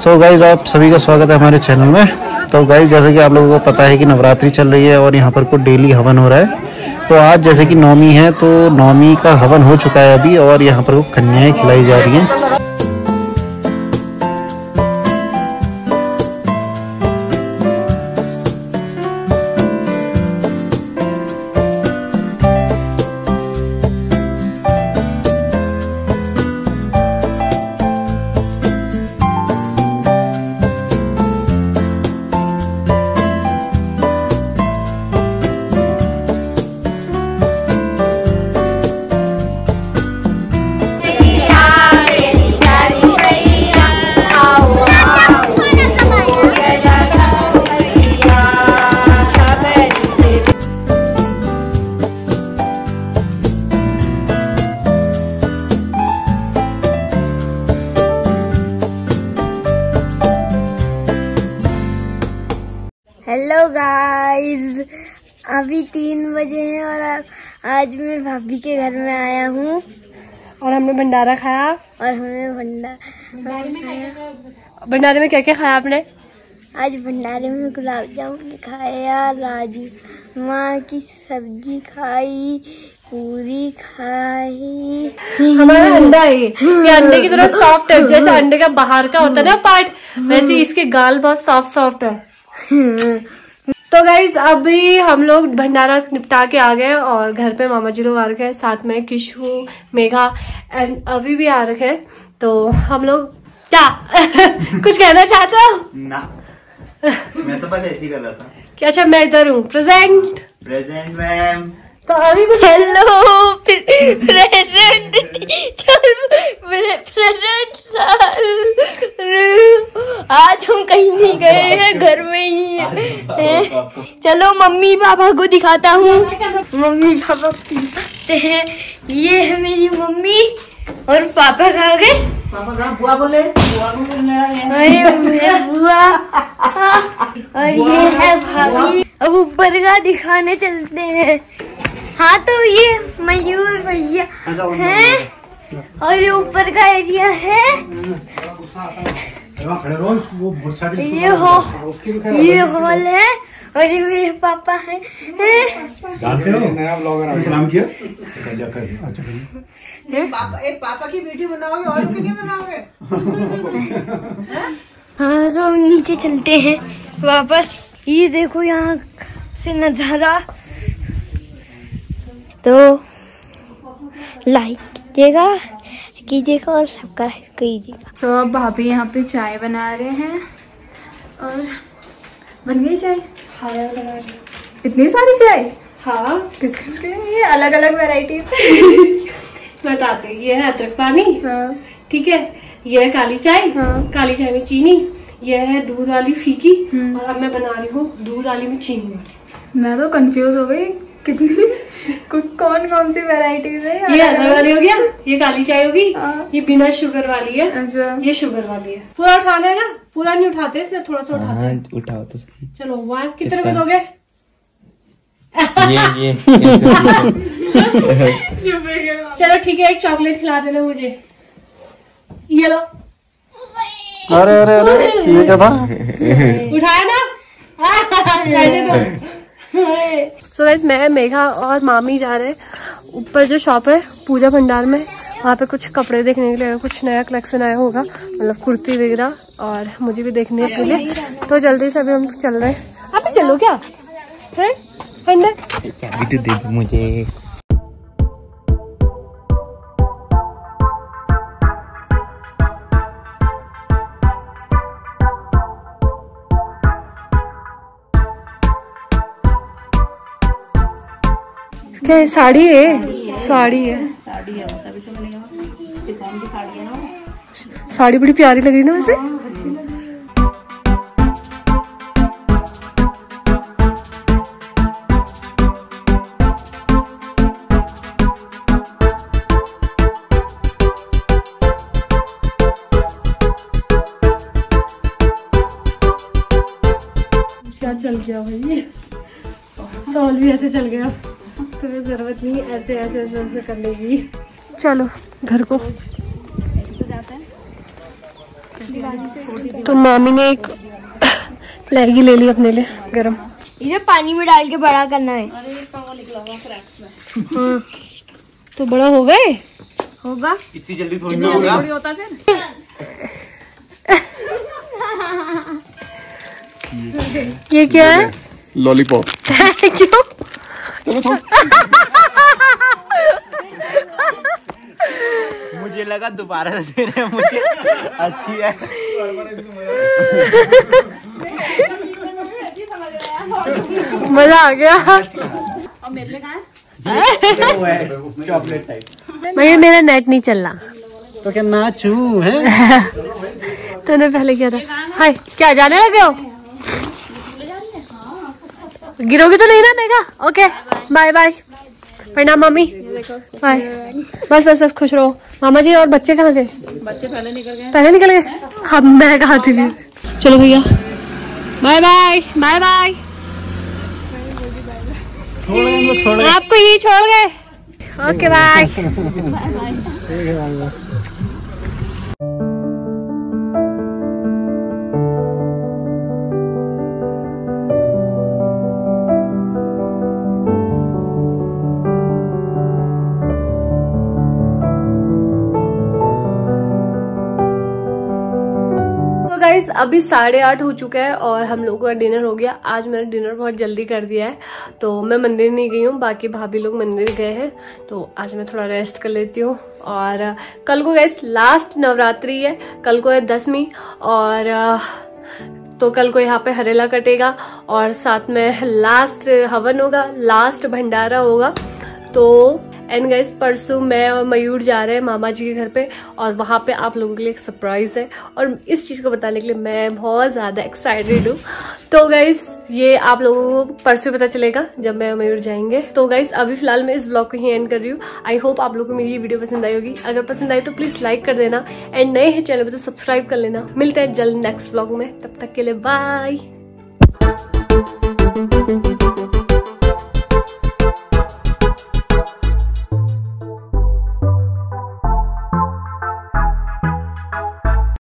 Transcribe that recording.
So guys आप सभी का स्वागत है हमारे चैनल में। तो गाइज जैसे कि आप लोगों को पता है कि नवरात्रि चल रही है और यहाँ पर कुछ डेली हवन हो रहा है। तो आज जैसे कि नवमी है तो नवमी का हवन हो चुका है अभी और यहाँ पर कन्याएं खिलाई जा रही हैं। हेलो गाइस, अभी 3 बजे हैं और आज मैं भाभी के घर में आया हूँ और हमने भंडारा खाया। और हमें भंडारे में क्या क्या खाया आपने? आज भंडारे में गुलाब जामुन खाया, राजमा की सब्जी खाई, पूरी खाई। हमारा अंडा है ये अंडे की तरह सॉफ्ट है, जैसे अंडे का बाहर का होता है ना पार्ट, वैसे इसके गाल बहुत सॉफ्ट है। तो गाइज अभी हम लोग भंडारा निपटा के आ गए और घर पे मामा जी लोग आ रखे हैं, साथ में किशु, मेघा एंड अभी भी आ रखे हैं। तो हम लोग क्या कुछ कहना चाहते हो? ना, मैं तो पहले ऐसे ही कर रहा था। क्या? अच्छा मैं इधर हूँ। Present ma'am. तो अभी भी हेलो प्रेजेंट आज हम कहीं नहीं गए हैं, घर में ही हैं। चलो मम्मी पापा को दिखाता हूँ। मम्मी पापा दिखाते हैं। ये है मेरी मम्मी और पापा कहाँ गए? पापा कहाँ? बुआ को ले, बुआ को ले आए। अरे मेरे बुआ। और ये है भाभी। अब ऊपर का दिखाने चलते हैं। हाँ तो ये मयूर भैया है और ये ऊपर का एरिया है। ये हॉल है और ये मेरे पापा हैं। जानते हो नया ब्लॉगर नाम किया? एक पापा की वीडियो बनाओगे और नहीं बनाओगे? हाँ तो हम नीचे चलते हैं वापस। ये देखो यहाँ से नजारा। तो लाइक कीजिएगा और सब्सक्राइब कीजिएगा। तो अब भाभी यहाँ पे चाय बना रहे हैं और बन गई चाय। हाँ बना रही। इतनी सारी चाय? हाँ किस किस के? ये अलग अलग वेराइटीज बताते हैं। ये है अदरक पानी, हाँ ठीक है। ये है काली चाय, हाँ। काली चाय में चीनी। ये है दूध वाली फीकी हम्म। और अब मैं बना रही हूँ दूध वाली में चीनी वाली। मैं तो कंफ्यूज हो गई कितनी कौन कौन सी वेराइटीज है। ये अदरक वाली हो गया, ये काली चाय होगी, हाँ। ये बिना शुगर वाली है, अच्छा ये शुगर वाली है। पूरा उठाना है ना? पूरा नहीं उठाते, इसमें थोड़ा सा उठाते हैं। उठाओ तो सही। चलो 1 कितने में दोगे? ये चलो ठीक है, एक चॉकलेट खिला देना मुझे। ये लो। अरे अरे अरे ये क्या था? उठाया ना? ऐसे तो। So guys, मैं, मेघा और मामी जा रहे हैं ऊपर जो शॉप है पूजा भंडार में। वहाँ पे कुछ कपड़े देखने के लिए, कुछ नया कलेक्शन आया होगा, मतलब कुर्ती वगैरह, और मुझे भी देखने के लिए। तो जल्दी से अभी हम चल रहे हैं। आप भी चलो क्या? है चाबी तो दे दो मुझे। क्या है? साड़ी है, साड़ी है। साड़ी बड़ी प्यारी लग रही ना वैसे। क्या चल गया भाई, सॉल भी ऐसे चल गया। तुम्हें जरूरत नहीं ऐसे ऐसे ऐसे ऐसे करने की। चलो घर को। तो मामी ने एक लहगी ले ली अपने लिए गरम। इसे पानी में डाल के बड़ा करना है। हाँ तो बड़ा हो गए होगा इतनी जल्दी थोड़ी ना होगा। ये क्या है? लॉलीपॉप। क्यों? मुझे लगा दोबारा से दे रहे हैं मुझे। अच्छी है। मजा आ गया। Chocolate type. मगर मेरा नेट नहीं चल रहा। तो क्या नाचू है? तूने पहले किया था। हाय क्या जाने लगे हो? गिरोगी तो नहीं ना मेगा? Okay bye bye. प्रणाम मम्मी। बाय। बस बस बस खुश रहो। मामा जी और बच्चे कहाँ गए? बच्चे पहले निकल गए। पहले निकल गए। अब मैं कहाँ थी? चलो भैया बाय बाय बाय बाय। आपको ही छोड़ गए। Okay bye. गाइस अभी 8:30 हो चुका है और हम लोगों का डिनर हो गया। आज मैंने डिनर बहुत जल्दी कर दिया है तो मैं मंदिर नहीं गई हूँ, बाकी भाभी लोग मंदिर गए हैं तो आज मैं थोड़ा रेस्ट कर लेती हूँ। और कल को गाइस लास्ट नवरात्रि है, कल को है 10वीं और तो कल को यहाँ पे हरेला कटेगा और साथ में लास्ट हवन होगा, लास्ट भंडारा होगा। तो एंड गाइस परसों मैं और मयूर जा रहे हैं मामा जी के घर पे और वहां पे आप लोगों के लिए एक सरप्राइज है और इस चीज को बताने के लिए मैं बहुत ज्यादा एक्साइटेड हूँ। तो गाइस ये आप लोगों को परसों पता चलेगा जब मैं और मयूर जाएंगे। तो गाइस अभी फिलहाल मैं इस ब्लॉग को ही एंड कर रही हूँ। आई होप आप लोगों को मेरी ये वीडियो पसंद आई होगी। अगर पसंद आई तो प्लीज लाइक कर देना एंड नए हैं चैनल पे तो सब्सक्राइब कर लेना। मिलते हैं जल्द नेक्स्ट ब्लॉग में, तब तक के लिए बाय।